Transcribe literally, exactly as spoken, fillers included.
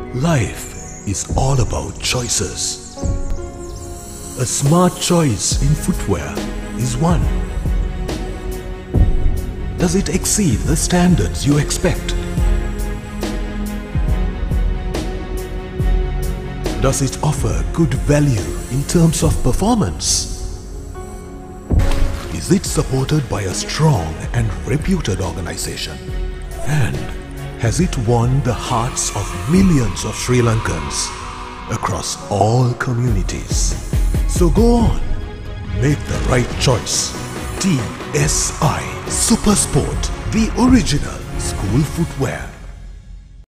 Life is all about choices. A smart choice in footwear is one. Does it exceed the standards you expect? Does it offer good value in terms of performance? Is it supported by a strong and reputed organization? And has it won the hearts of millions of Sri Lankans across all communities? So go on, make the right choice. T S I Super Sport, the original school footwear.